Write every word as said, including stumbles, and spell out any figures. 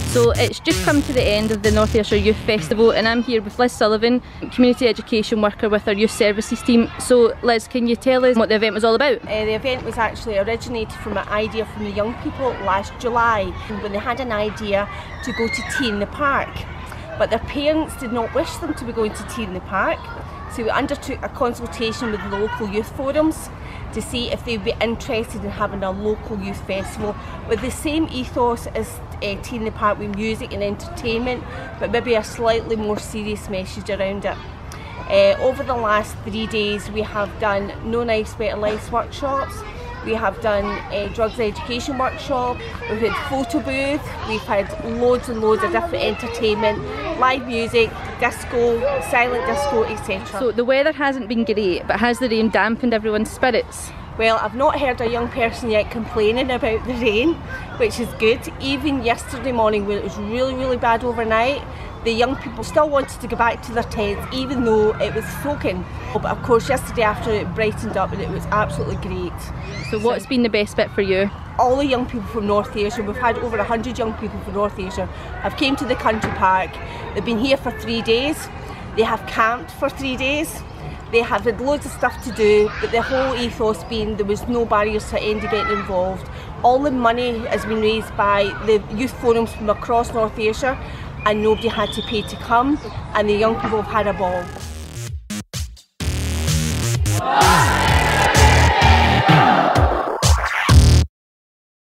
So it's just come to the end of the North Ayrshire Youth Festival and I'm here with Liz Sullivan, Community Education Worker with our Youth Services team. So Liz, can you tell us what the event was all about? Uh, the event was actually originated from an idea from the young people last July when they had an idea to go to tea in the park. But their parents did not wish them to be going to tea in the park. So we undertook a consultation with the local youth forums to see if they'd be interested in having a local youth festival with the same ethos as uh, tea in the park, with music and entertainment, but maybe a slightly more serious message around it. Uh, over the last three days we have done No Knives Better Lives workshops, we have done a drugs education workshop, we've had photo booth, we've had loads and loads of different entertainment, live music, disco, silent disco, et cetera. So the weather hasn't been great, but has the rain dampened everyone's spirits? Well, I've not heard a young person yet complaining about the rain, which is good. Even yesterday morning when it was really, really bad overnight, the young people still wanted to go back to their tents even though it was soaking. But of course yesterday after it brightened up and it was absolutely great. So what's been the best bit for you? All the young people from North Ayrshire, we've had over a hundred young people from North Ayrshire, have came to the country park. They've been here for three days, they have camped for three days, they have had loads of stuff to do, but the whole ethos being there was no barriers to anybody getting involved. All the money has been raised by the youth forums from across North Ayrshire and nobody had to pay to come, and the young people have had a ball.